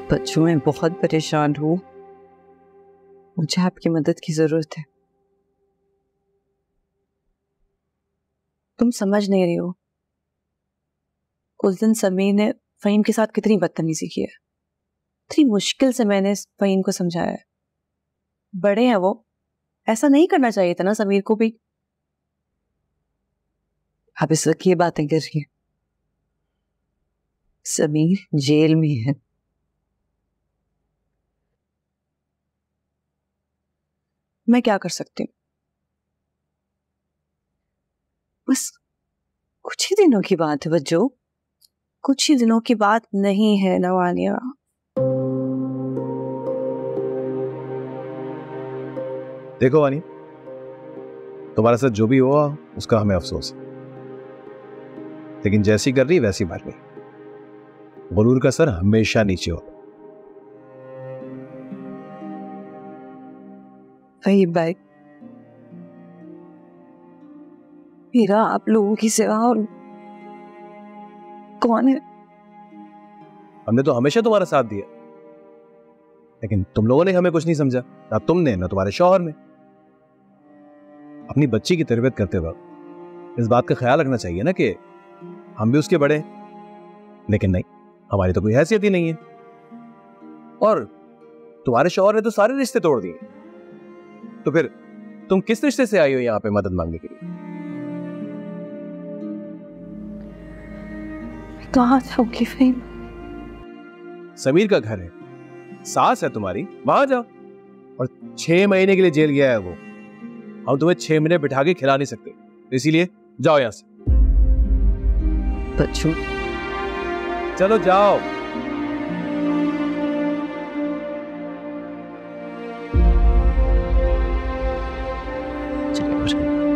बच्चों मैं बहुत परेशान हूँ, मुझे आपकी मदद की जरूरत है। तुम समझ नहीं रही हो, उस दिन समीर ने फहीम के साथ कितनी बदतमीजी की है। इतनी मुश्किल से मैंने फहीम को समझाया है। बड़े हैं वो, ऐसा नहीं करना चाहिए था ना समीर को भी। आप इस वक्त ये बातें कर रही हैं। समीर जेल में है। मैं क्या कर सकती हूँ? बस कुछ ही दिनों की बात है बच्चों, कुछ ही दिनों की बात नहीं है नवानिया। देखो वानी, तुम्हारे साथ जो भी हुआ उसका हमें अफसोस है, लेकिन जैसी कर रही वैसी भर रही। गुरूर का सर हमेशा नीचे होता। फहीम भाई, मेरा आप लोगों की सेवा और कौन है? हमने तो हमेशा तुम्हारा साथ दिया, लेकिन तुम लोगों ने हमें कुछ नहीं समझा, ना तुमने ना तुम्हारे शौहर ने। अपनी बच्ची की तरबियत करते वक्त इस बात का ख्याल रखना चाहिए ना कि हम भी उसके बड़े हैं। लेकिन नहीं, हमारी तो कोई हैसियत ही नहीं है। और तुम्हारे शौहर ने तो सारे रिश्ते तोड़ दिए, तो फिर तुम किस रिश्ते से आई हो यहां पे मदद मांगने के लिए? कहाँ जाऊंगी फहीम? समीर का घर है, सास है तुम्हारी, वहां जाओ। और 6 महीने के लिए जेल गया है वो, हम तुम्हें 6 महीने बिठा के खिला नहीं सकते, इसीलिए जाओ यहां से। बच्चों चलो जाओ। चलिए।